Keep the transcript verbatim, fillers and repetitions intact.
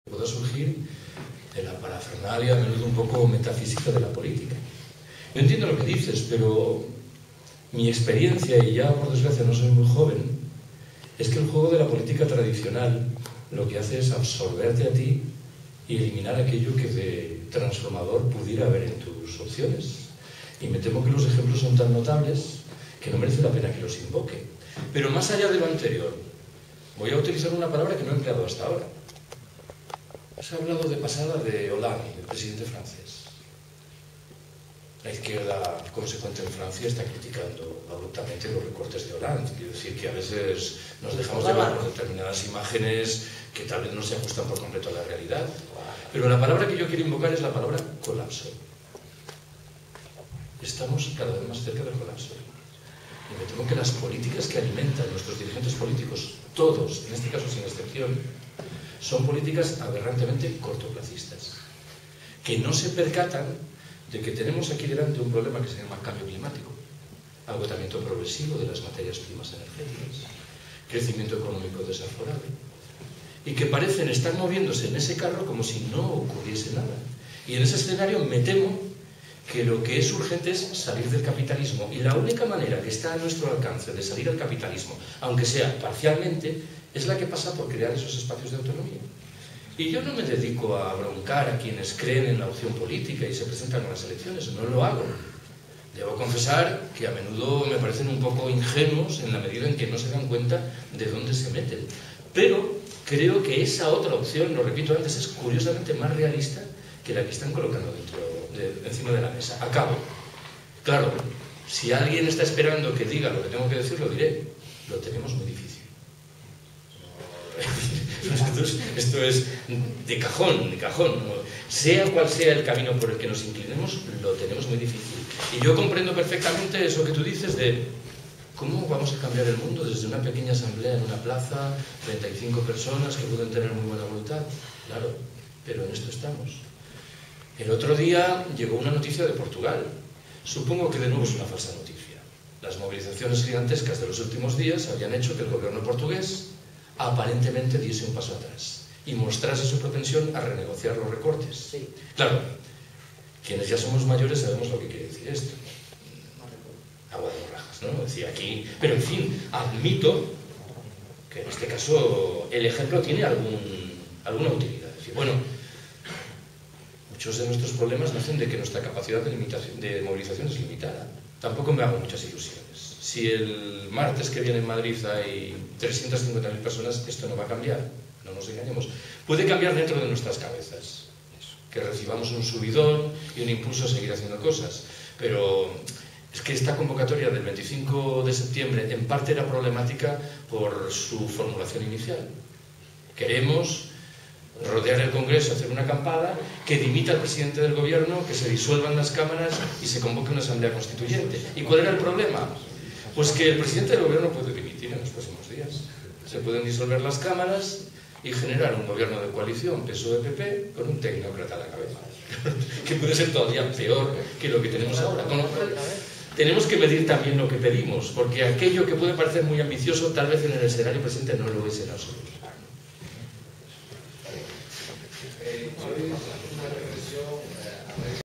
pueda surgir de la parafernalia, a menudo un poco metafísica de la política. Yo entiendo lo que dices, pero mi experiencia, y ya por desgracia no soy muy joven, es que el juego de la política tradicional lo que hace es absorberte a ti y eliminar aquello que de transformador pudiera haber en tus opciones. Y me temo que los ejemplos son tan notables que no merece la pena que los invoque. Pero más allá de lo anterior, voy a utilizar una palabra que no he empleado hasta ahora. Se ha hablado de pasada de Hollande, el presidente francés. La izquierda consecuente en Francia está criticando abruptamente los recortes de Hollande. Quiero decir que a veces nos dejamos llevar por determinadas imágenes que tal vez no se ajustan por completo a la realidad. Pero la palabra que yo quiero invocar es la palabra colapso. Estamos cada vez más cerca del colapso. Y me temo que las políticas que alimentan nuestros dirigentes políticos, todos, en este caso sin excepción, son políticas aberrantemente cortoplacistas, que no se percatan de que tenemos aquí delante un problema que se llama cambio climático, agotamiento progresivo de las materias primas energéticas, crecimiento económico desaforable, y que parecen estar moviéndose en ese carro como si no ocurriese nada. Y en ese escenario me temo que lo que es urgente es salir del capitalismo, y la única manera que está a nuestro alcance de salir del capitalismo, aunque sea parcialmente, es la que pasa por crear esos espacios de autonomía. Y yo no me dedico a broncar a quienes creen en la opción política y se presentan a las elecciones, no lo hago. Debo confesar que a menudo me parecen un poco ingenuos en la medida en que no se dan cuenta de dónde se meten. Pero creo que esa otra opción, lo repito antes, es curiosamente más realista que la que están colocando dentro de, encima de la mesa. Acabo. Claro, si alguien está esperando que diga lo que tengo que decir, lo diré. Lo tenemos muy difícil. Esto es, esto es de cajón, de cajón. Sea cual sea el camino por el que nos inclinemos, lo tenemos muy difícil. Y yo comprendo perfectamente eso que tú dices de cómo vamos a cambiar el mundo desde una pequeña asamblea en una plaza, treinta y cinco personas que pueden tener muy buena voluntad. Claro, pero en esto estamos. El otro día llegó una noticia de Portugal. Supongo que de nuevo es una falsa noticia. Las movilizaciones gigantescas de los últimos días habían hecho que el gobierno portugués aparentemente diese un paso atrás y mostrase su propensión a renegociar los recortes. Sí. Claro, quienes ya somos mayores sabemos lo que quiere decir esto. Agua de borrajas, ¿no? Decía aquí. Pero en fin, admito que en este caso el ejemplo tiene algún, alguna utilidad. Es decir, bueno, muchos de nuestros problemas nacen de que nuestra capacidad de, limitación, de movilización es limitada. Tampoco me hago muchas ilusiones. Si el martes que viene en Madrid hay trescientas cincuenta mil personas, esto no va a cambiar, no nos engañemos. Puede cambiar dentro de nuestras cabezas, que recibamos un subidón y un impulso a seguir haciendo cosas. Pero es que esta convocatoria del veinticinco de septiembre en parte era problemática por su formulación inicial. Queremos rodear el Congreso, hacer una acampada, que dimita al presidente del gobierno, que se disuelvan las cámaras y se convoque una asamblea constituyente. ¿Y cuál era el problema? Pues que el presidente del gobierno puede dimitir en los próximos días. Se pueden disolver las cámaras y generar un gobierno de coalición P S O E P P con un tecnócrata a la cabeza, que puede ser todavía peor que lo que tenemos ahora. Con lo cual, tenemos que medir también lo que pedimos, porque aquello que puede parecer muy ambicioso, tal vez en el escenario presente no lo es en absoluto.